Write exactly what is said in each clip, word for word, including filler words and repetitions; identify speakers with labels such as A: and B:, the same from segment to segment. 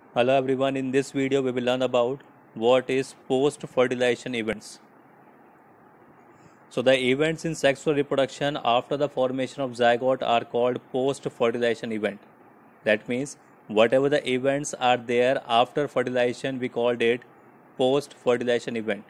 A: Hello everyone, in this video we will learn about what is post-fertilization events. So the events in sexual reproduction after the formation of zygote are called post-fertilization event. That means whatever the events are there after fertilization we called it post-fertilization event.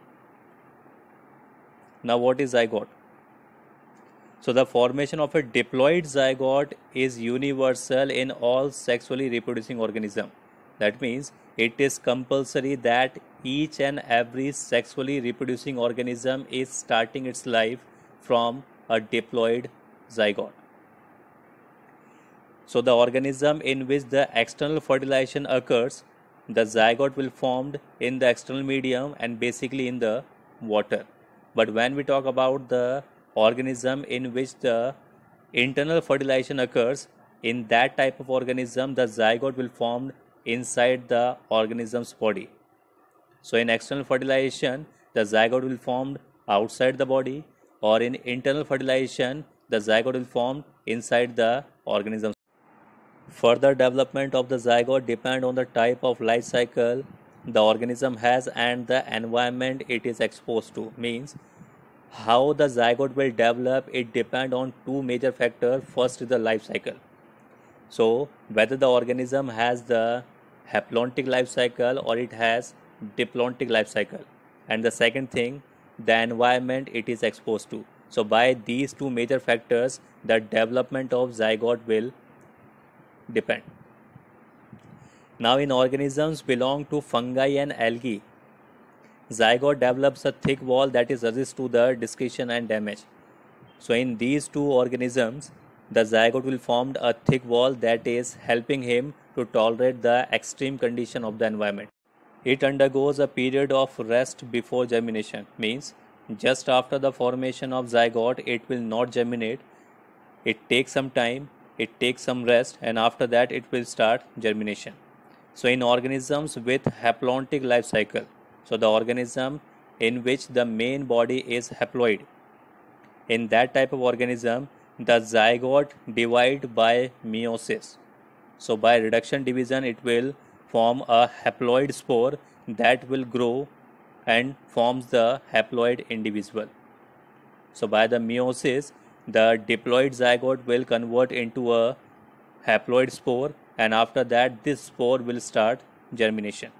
A: Now what is zygote? So the formation of a diploid zygote is universal in all sexually reproducing organisms. That means it is compulsory that each and every sexually reproducing organism is starting its life from a diploid zygote. So the organism in which the external fertilization occurs, the zygote will formed in the external medium and basically in the water. But when we talk about the organism in which the internal fertilization occurs, in that type of organism the zygote will formed inside the organism's body. So in external fertilization the zygote will formed outside the body, or in internal fertilization the zygote will formed inside the organism. Further development of the zygote depend on the type of life cycle the organism has and the environment it is exposed to. Means how the zygote will develop, it depend on two major factors. First is the life cycle. So whether the organism has the haplontic life cycle or it has diplontic life cycle, and the second thing, the environment it is exposed to. So by these two major factors the development of zygote will depend. Now in organisms belong to fungi and algae, zygote develops a thick wall that is resist to the discussion and damage. So in these two organisms, the zygote will form a thick wall that is helping him to tolerate the extreme condition of the environment. It undergoes a period of rest before germination. Means just after the formation of zygote, it will not germinate. It takes some time, it takes some rest, and after that it will start germination. So in organisms with haplontic life cycle, so the organism in which the main body is haploid, in that type of organism the zygote divide by meiosis. So by reduction division it will form a haploid spore that will grow and forms the haploid individual. So by the meiosis the diploid zygote will convert into a haploid spore, and after that this spore will start germination.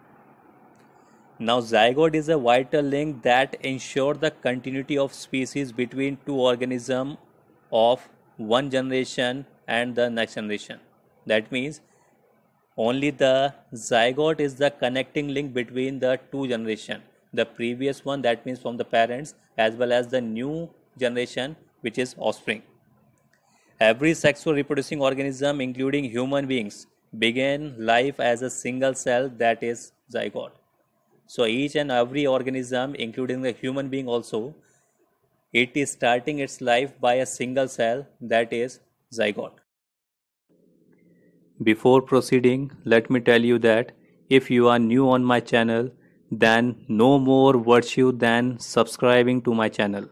A: Now zygote is a vital link that ensures the continuity of species between two organisms of one generation and the next generation. That means only the zygote is the connecting link between the two generations. The previous one, that means from the parents, as well as the new generation which is offspring. Every sexual reproducing organism including human beings begin life as a single cell, that is zygote. So each and every organism including the human being also, it is starting its life by a single cell, that is zygote. Before proceeding, let me tell you that if you are new on my channel, then no more virtue than subscribing to my channel.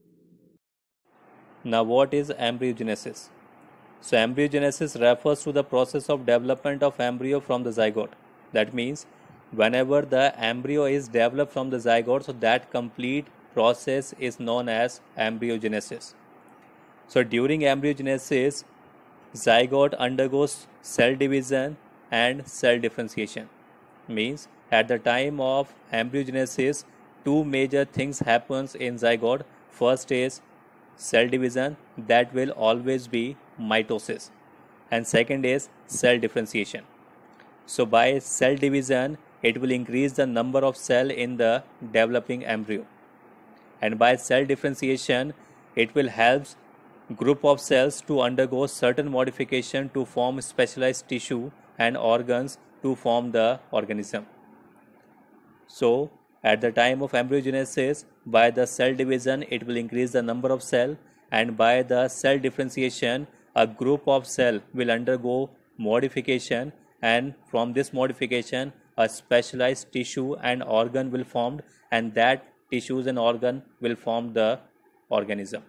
A: Now what is embryogenesis? So embryogenesis refers to the process of development of embryo from the zygote. That means whenever the embryo is developed from the zygote, so that complete process is known as embryogenesis. So during embryogenesis, zygote undergoes cell division and cell differentiation. Means at the time of embryogenesis, two major things happens in zygote. First is cell division, that will always be mitosis, and second is cell differentiation. So by cell division it will increase the number of cell in the developing embryo, and by cell differentiation it will help group of cells to undergo certain modification to form specialized tissue and organs to form the organism. So at the time of embryogenesis, by the cell division it will increase the number of cell, and by the cell differentiation a group of cell will undergo modification, and from this modification a specialized tissue and organ will formed, and that tissues and organ will form the organism.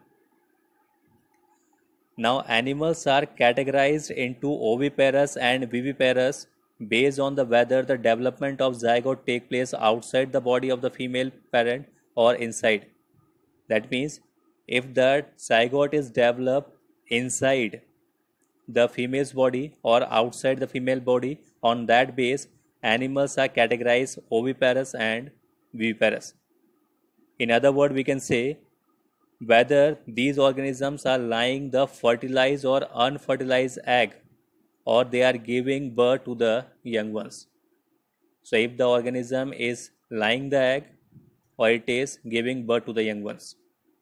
A: Now animals are categorized into oviparous and viviparous based on the whether the development of zygote take place outside the body of the female parent or inside. That means if the zygote is developed inside the female's body or outside the female body, on that base animals are categorized oviparous and viviparous. In other words, we can say whether these organisms are laying the fertilized or unfertilized egg, or they are giving birth to the young ones. So if the organism is laying the egg or it is giving birth to the young ones.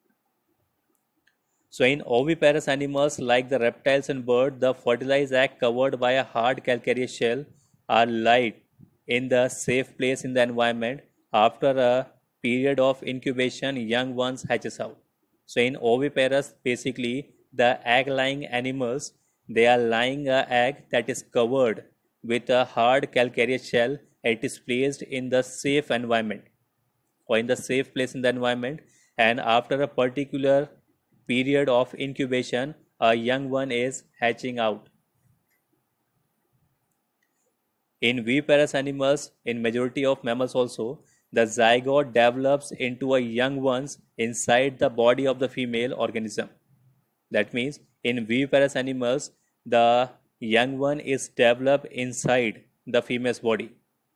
A: So in oviparous animals like the reptiles and birds, the fertilized egg covered by a hard calcareous shell are laid in the safe place in the environment. After a period of incubation, young ones hatches out. So in oviparous, basically the egg-laying animals, they are laying an egg that is covered with a hard calcareous shell. It is placed in the safe environment or in the safe place in the environment, and after a particular period of incubation, a young one is hatching out. In viviparous animals, in majority of mammals also, the zygote develops into a young ones inside the body of the female organism. That means in viviparous animals, the young one is developed inside the female's body.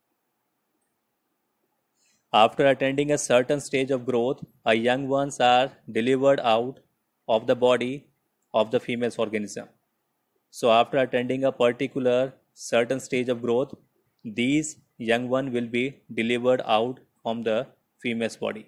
A: After attaining a certain stage of growth, a young ones are delivered out of the body of the female's organism. So after attaining a particular certain stage of growth, these young one will be delivered out from the female's body.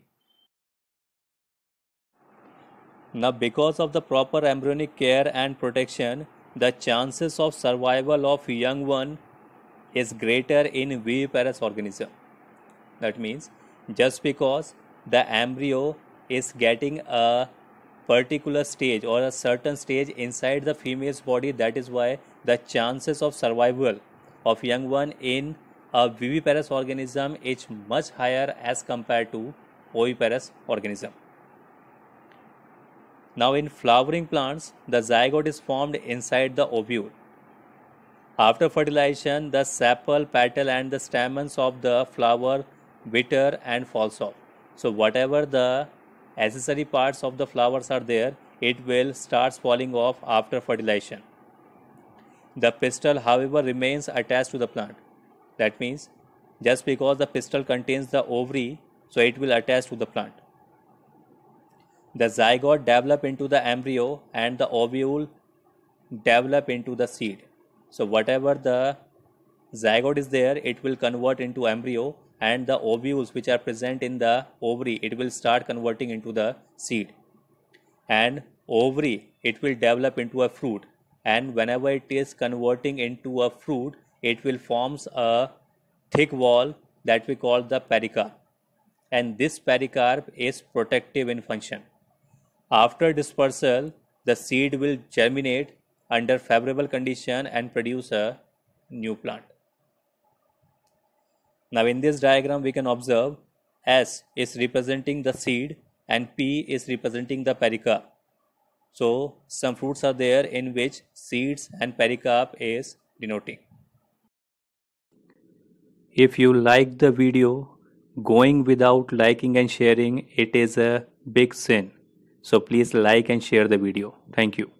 A: Now, because of the proper embryonic care and protection, the chances of survival of young one is greater in viviparous organism. That means just because the embryo is getting a particular stage or a certain stage inside the female's body, that is why the chances of survival of young one in a viviparous organism is much higher as compared to oviparous organism. Now in flowering plants, the zygote is formed inside the ovule. After fertilization, the sepal, petal and the stamens of the flower wither and falls off. So whatever the accessory parts of the flowers are there, it will start falling off after fertilization. The pistil, however, remains attached to the plant. That means just because the pistil contains the ovary, so it will attach to the plant. The zygote develop into the embryo and the ovule develop into the seed. So whatever the zygote is there, it will convert into embryo, and the ovules which are present in the ovary, it will start converting into the seed, and ovary, it will develop into a fruit, and whenever it is converting into a fruit, it will forms a thick wall that we call the pericarp, and this pericarp is protective in function. After dispersal, the seed will germinate under favorable condition and produce a new plant. Now in this diagram we can observe S is representing the seed and P is representing the pericarp. So some fruits are there in which seeds and pericarp is denoting. If you like the video, going without liking and sharing, it is a big sin. So please like and share the video. Thank you.